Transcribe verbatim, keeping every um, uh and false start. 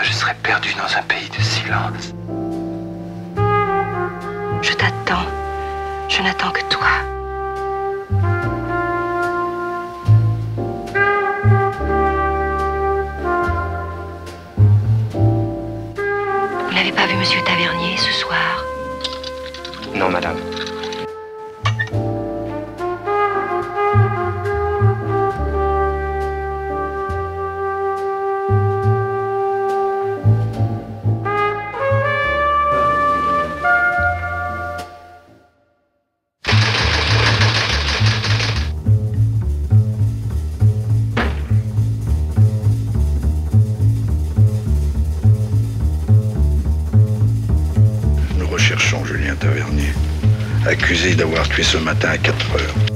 je serais perdu dans un pays de silence. Je t'attends. Je n'attends que toi. Vous n'avez pas vu Monsieur Tavernier ce soir? Non, madame. Nous recherchons Julien Tavernier, accusé d'avoir tué ce matin à quatre heures.